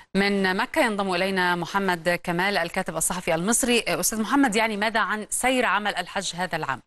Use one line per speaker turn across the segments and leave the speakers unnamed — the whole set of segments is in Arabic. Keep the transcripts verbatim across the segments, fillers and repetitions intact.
من مكة ينضم إلينا محمد كمال الكاتب الصحفي المصري. أستاذ محمد، يعني ماذا عن سير عمل الحج هذا العام؟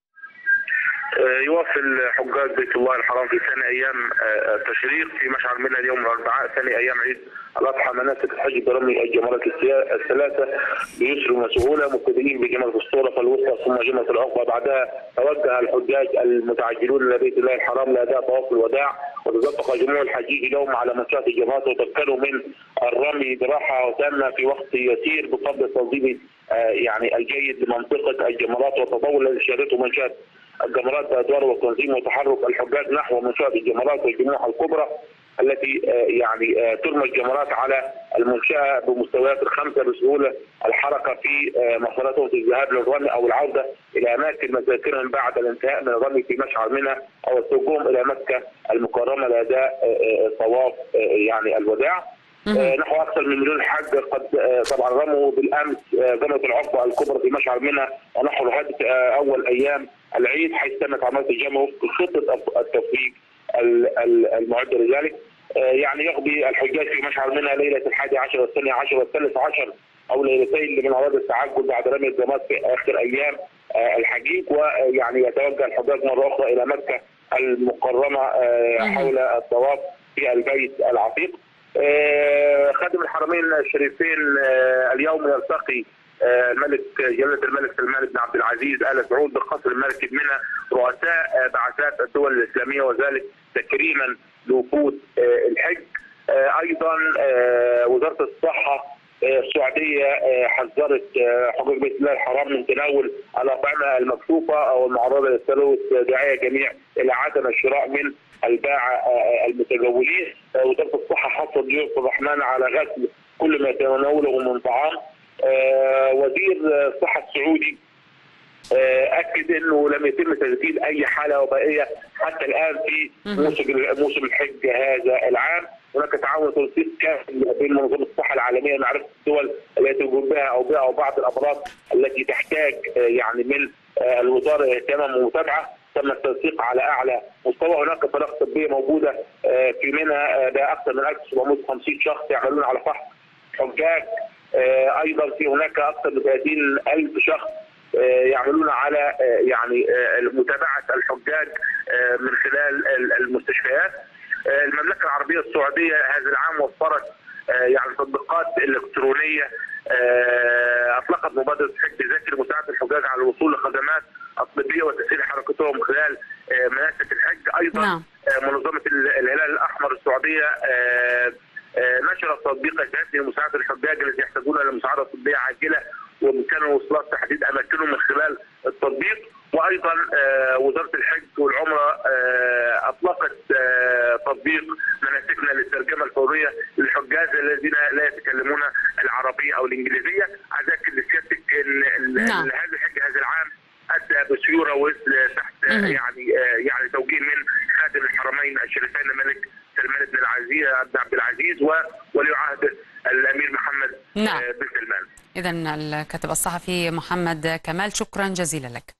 يواصل حجاج بيت الله الحرام في ثاني ايام التشريق في مشعر منى اليوم الاربعاء ثاني ايام عيد الاضحى مناسك الحج برمي الجمرات الثلاثه بيسر وسهوله، مبتدئين بجمره الصوره فالوسطى ثم جمره العقبه. بعدها توجه الحجاج المتعجلون الى بيت الله الحرام لاداء طواف الوداع، وتدفق جموع الحجيج اليوم على منشاه الجمرات وتمكنوا من الرمي براحه تامه في وقت يسير بفضل التنظيم يعني الجيد لمنطقه الجمرات والتطور الذي شهدته منشاه الجمرات بادوار وتنظيم وتحرك الحجاج نحو منشاه الجمرات والجموع الكبرى التي يعني ترمى الجمرات على المنشاه بمستويات الخمسه بسهوله الحركه في مساراتهم في الذهاب للرمي او العوده الى اماكن مساكنهم بعد الانتهاء من الرمي في مشعر منى او السجوم الى مكه المكرمه لاداء طواف يعني الوداع. نحو اكثر من مليون حاج قد طبعا رموا بالامس جمره العقبه الكبرى في مشعر منى ونحو هذه اول ايام العيد، حيث تمت عمليه الجمع وفق خطه التفريج المعده لذلك. يعني يقضي الحجاج في مشعر منى ليله الحادي عشر والثاني عشر والثالث عشر او ليلتين لمن اراد التعجل بعد رمي الجمرات في اخر ايام الحجيج، ويعني يتوجه الحجاج مره اخرى الى مكه المكرمه حول الطواف في البيت العتيق. خادم الحرمين الشريفين اليوم يلتقي الملك جلاله الملك سلمان بن عبد العزيز ال سعود بقصر الملك بمنى رؤساء بعثات الدول الاسلاميه، وذلك تكريما لوفود الحج. ايضا وزاره الصحه السعوديه حذرت حجاج بيت الله الحرام من تناول الاطعمه المكشوفه او المعرضه للتلوث، داعيه جميع الى عدم الشراء من الباعه المتجولين. وزاره الصحه حثت ضيوف الرحمن على غسل كل ما يتناوله من طعام. وزير الصحه السعودي اكد انه لم يتم تسجيل اي حاله وبائيه حتى الان في موسم موسم الحج هذا العام. هناك تعاون تنسيق كامل بين منظمه الصحه العالميه لمعرفه الدول التي يوجد بها او بها او بعض الامراض التي تحتاج يعني من الوزاره اهتمام ومتابعه. تم التنسيق على اعلى مستوى. هناك فرق طبيه موجوده في منى، ده اكثر من ألف وسبعمائة وخمسين شخص يعملون على فحص حجاج. ايضا في هناك اكثر من ثلاثين ألف شخص يعملون على يعني متابعه الحجاج من خلال المستشفيات. المملكه العربيه السعوديه هذا العام وفرت يعني تطبيقات الكترونيه، اطلقت مبادره حج ذكي لمساعده الحجاج على الوصول لخدمات الطبيه وتسهيل حركتهم خلال مناسك الحج. ايضا نعم. منظمه الهلال الاحمر السعوديه نشرت تطبيق جديد لمساعده الحجاج الذين يحتاجون الى مساعده طبيه عاجله وبامكانهم وصول تحديد اماكنهم من خلال التطبيق. وايضا وزاره الحج والعمره اطلقت تطبيق مناسكنا للترجمه الفوريه للحجاج الذين لا يتكلمون العربيه او الانجليزيه. اذكر لسيادتك ان نعم. هذا الحج هذا العام ادى بسيوره وزن تحت يعني يعني توجيه من خادم الحرمين الشريفين الملك سلمان بن العزيز بن عبد العزيز وولي عهد الامير محمد نعم. بن سلمان.
اذا الكاتب الصحفي محمد كمال، شكرا جزيلا لك.